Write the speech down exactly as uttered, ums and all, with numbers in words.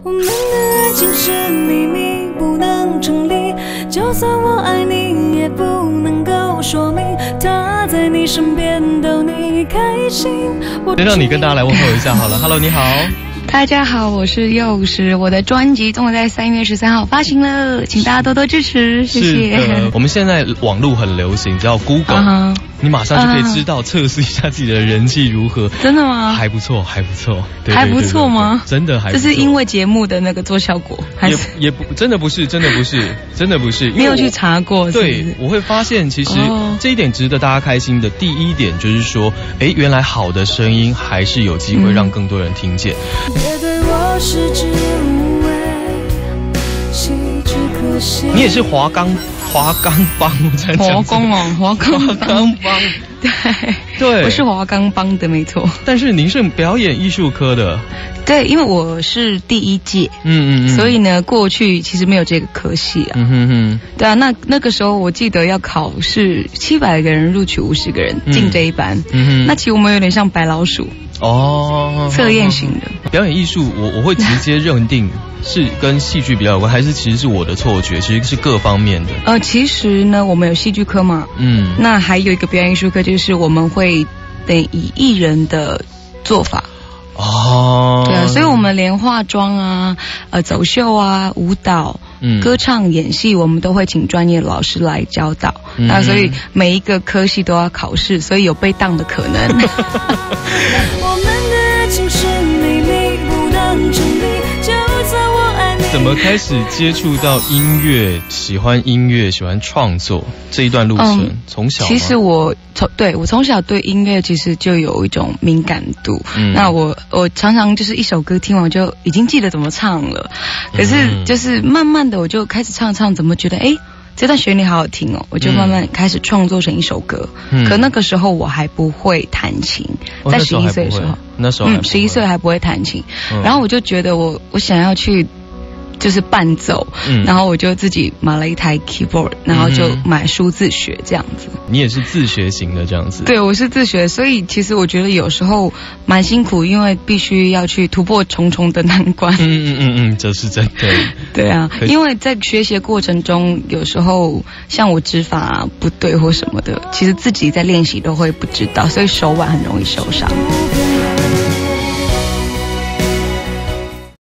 我们的爱情是秘密，不能成立，就算我爱你也不能够说明，他在你身边逗你开心。 先让你跟大家来问候一下好了。Hello， 你好。 大家好，我是幼时，我的专辑终于在三月十三号发行了，请大家多多支持，谢谢。 是的，我们现在网络很流行，只要 Google，、uh-huh. 你马上就可以知道测试一下自己的人气如何。 真的吗？ 还不错，还不错，对对对对对， 还不错吗？ 真的还不错。 这是因为节目的那个做效果，还是也也不真的不是，真的不是，真的不是。 没有去查过是不是？ 对，我会发现其实这一点值得大家开心的。第一点就是说，哎，原来好的声音还是有机会让更多人听见。 我是只无畏，戏剧可惜。 你也是华冈华冈帮， 华冈哦，华冈帮，对对， 我是华冈帮的，没错。 但是您是表演艺术科的， 对，因为我是第一届， 嗯嗯嗯， 所以呢，过去其实没有这个科系啊， 嗯哼哼， 对啊，那那个时候我记得要考试，七百个人录取五十个人进这一班，嗯哼，那其实我们有点像白老鼠。 哦， 测验型的表演艺术，我我会直接认定是跟戏剧比较有关，还是其实是我的错觉？其实是各方面的。 呃，其实呢，我们有戏剧科嘛，嗯，那还有一个表演艺术科，就是我们会等以艺人的做法。哦，对啊，所以我们连化妆啊、呃走秀啊、舞蹈、嗯、歌唱、演戏，我们都会请专业老师来教导。嗯、那所以每一个科系都要考试，所以有被当的可能。 我们的爱情是秘密，不能成立，就算我爱你。 怎么开始接触到音乐？喜欢音乐，喜欢创作这一段路程，嗯、从小其实我从对我从小对音乐其实就有一种敏感度。嗯、那我我常常就是一首歌听完我就已经记得怎么唱了，可是就是慢慢的我就开始唱唱，怎么觉得哎。这段旋律好好听哦，我就慢慢开始创作成一首歌。嗯、可那个时候我还不会弹琴，哦、在十一岁的时候， 那时候嗯，十一岁还不会弹琴，嗯、然后我就觉得我我想要去。就是伴奏，嗯、然后我就自己买了一台 keyboard， 然后就买书自学这样子。 你也是自学型的这样子？ 对，我是自学，所以其实我觉得有时候蛮辛苦，因为必须要去突破重重的难关。 嗯嗯嗯嗯，这是真的。 对啊，因为在学习的过程中，有时候像我指法不对或什么的，其实自己在练习都会不知道，所以手腕很容易受伤。